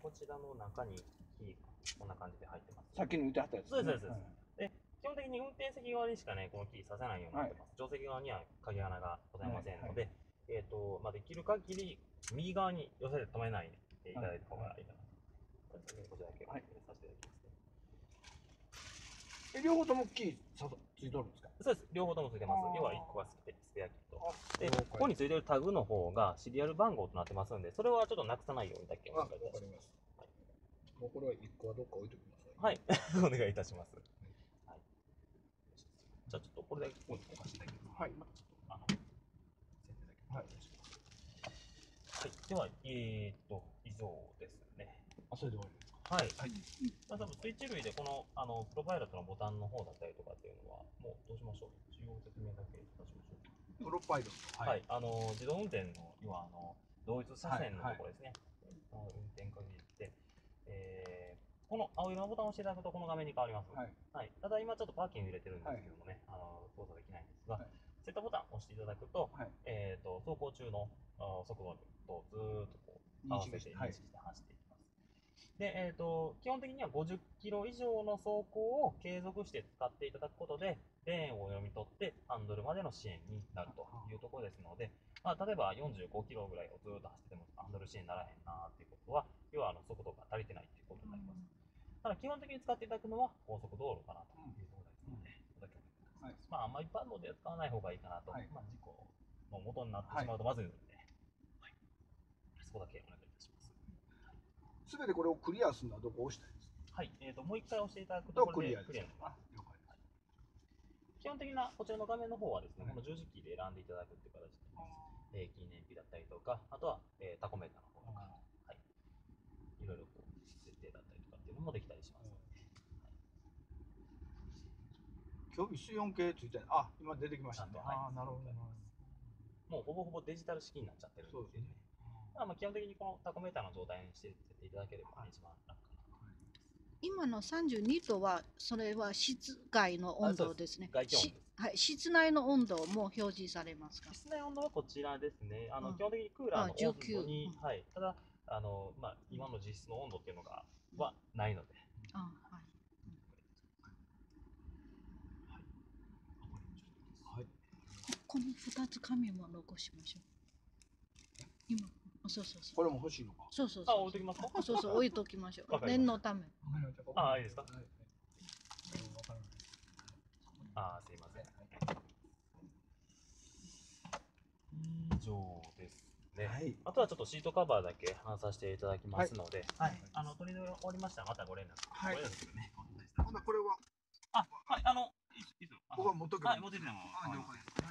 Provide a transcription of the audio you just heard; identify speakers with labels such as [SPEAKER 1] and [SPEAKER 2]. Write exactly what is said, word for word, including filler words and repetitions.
[SPEAKER 1] こちらの中にキーがこんな感じで入ってます。
[SPEAKER 2] さっきの言ってはったやつ、
[SPEAKER 1] そうです、そうです。で、基本的に運転席側にしかね、このキーさせないようになってます。乗席側には鍵穴がございませんので、えっと、まあ、できる限り右側に寄せて止めないでいただいた方がいいかな。こちらだけお願いさせていただきますね。
[SPEAKER 2] 両方ともキーさついとるんですか？
[SPEAKER 1] そうです。両方ともついてます。要はいっこがスペアキーと。で、ここについてるタグの方がシリアル番号となってますので、それはちょっとなくさないようにだけお願いいたします。わかります。
[SPEAKER 2] もうこれはいっこはどっか置いときます。
[SPEAKER 1] はい、お願いいたします。はい、じゃあちょっとこれだけ置かせていただきます。はい。あの、はい。はい。では、えーっと、以上ですね。
[SPEAKER 2] あ、それで終わりですか？
[SPEAKER 1] はい。はい。まあ、多分スイッチ類でこの、あの、プロパイロットのボタンの方だったりとかっていうのは、もうどうしましょう。一応説明だけいたしましょう。
[SPEAKER 2] プロパイロット。
[SPEAKER 1] はい。あの、自動運転の、要は、あの、同一車線のところですね。運転限って、えー、この青色のボタンを押していただくと、この画面に変わります。はい。はい、ただ、今ちょっとパーキング入れてるんですけどもね、はい、あの操作できないんですが、はい、そういったボタンを押していただくと、はい、えーと、走行中の速度とずーっとこう合わせて認識して走っていきます。で、えーと、基本的にはごじゅっキロ以上の走行を継続して使っていただくことで、レーンを読み取ってハンドルまでの支援になるというところですので、まあ、例えばよんじゅうごキロぐらいをずっと走っててもハンドル支援にならへんなっていうことは、要はあの速度が足りてないということになります。ただ基本的に使っていただくのは高速道路かなというところですので、そこだけお願いします。まあ、あんまり一般道では使わない方がいいかなと、はい、まあ、事故の元になってしまうとまずいので、はい、そこだけお願いいたします。
[SPEAKER 2] すべてこれをクリアするのはどこを押したいですか？はい、
[SPEAKER 1] えーと、もう一回押していただくとこれでクリアになります。基本的なこちらの画面の方はですね、はい、この十字キーで選んでいただくっていう形で、平均燃費だったりとか、あとは、えー、タコメーターの方とか、はい、いろいろこう設定だったりとかっていうのもできたりします。
[SPEAKER 2] 競技水温計ついてあ、今出てきましたね。ああ、なるほど。
[SPEAKER 1] もうほぼほぼデジタル式になっちゃってるんですけどね。まあ、まあ基本的にこのタコメーターの状態にしていただければ一番楽かなと思います。
[SPEAKER 3] 今のさんじゅうにどはそれは室外の温度ですね。
[SPEAKER 1] 外気温です。
[SPEAKER 3] はい、室内の温度も表示されますか？
[SPEAKER 1] 室内温度はこちらですね。あの、うん、基本的にクーラーの温度に、はい、ただあのまあ今の実質の温度っていうのがはないので。あ、はい。
[SPEAKER 3] はい。この二つ紙も残しましょう。今、そうそうそう。
[SPEAKER 2] これも欲しいのか。
[SPEAKER 3] そうそうそう。
[SPEAKER 1] あ、置いときますか。
[SPEAKER 3] そうそう、置いときましょう。念のため。
[SPEAKER 1] あ、いいですか。あ、すいません。以上ですね。はい。あとはちょっとシートカバーだけ話させていただきますので、はい。あの取り終わりましたらまたご連絡。はい。ご連絡ね。
[SPEAKER 2] ほなこれは。
[SPEAKER 1] あ、はい。あのいいですよ。
[SPEAKER 2] ここは持っとけば。
[SPEAKER 1] はい、持ってても。はい。